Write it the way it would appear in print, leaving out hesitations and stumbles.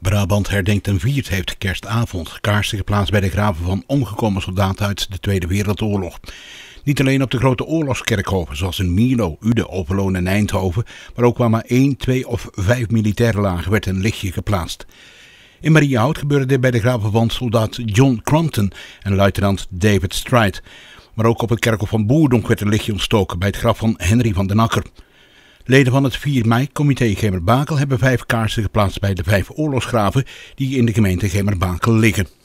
Brabant herdenkt en viert heeft kerstavond. Kaarsen geplaatst bij de graven van omgekomen soldaten uit de Tweede Wereldoorlog. Niet alleen op de grote oorlogskerkhoven zoals in Mierlo, Uden, Overloon en Eindhoven, maar ook waar maar 1, 2 of 5 militairen lagen werd een lichtje geplaatst. In Mariahout gebeurde dit bij de graven van soldaat John Crompton en luitenant David Stride. Maar ook op het kerkhof van Boerdonk werd een lichtje ontstoken bij het graf van Henry van den Akker. Leden van het 4 mei-comité Gemert-Bakel hebben 5 kaarsen geplaatst bij de 5 oorlogsgraven die in de gemeente Gemert-Bakel liggen.